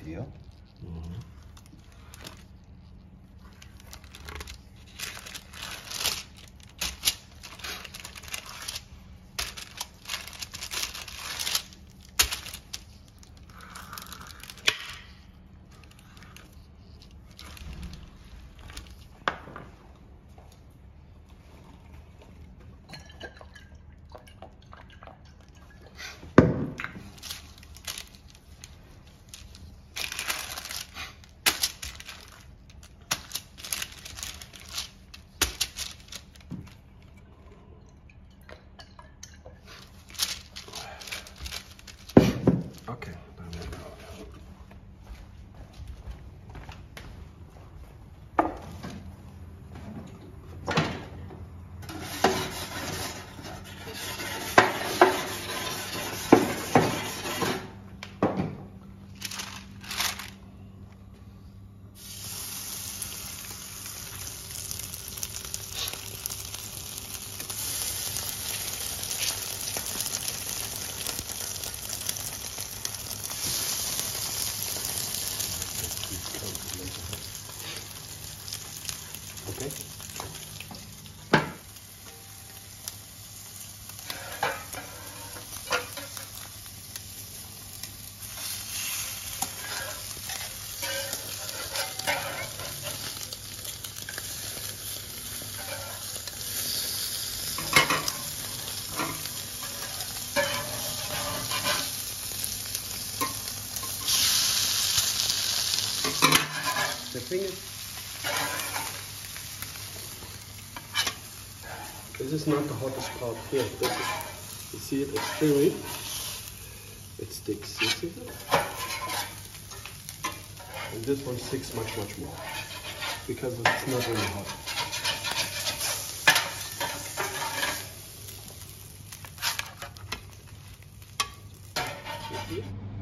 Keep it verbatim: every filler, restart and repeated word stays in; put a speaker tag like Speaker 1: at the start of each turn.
Speaker 1: here.
Speaker 2: Mm-hmm. Okay. Okay. The thing is, this is not the hottest part here. This is, you see it, it's trimmy. It sticks, you see it? And this one sticks much, much more because it's not really hot. You see it?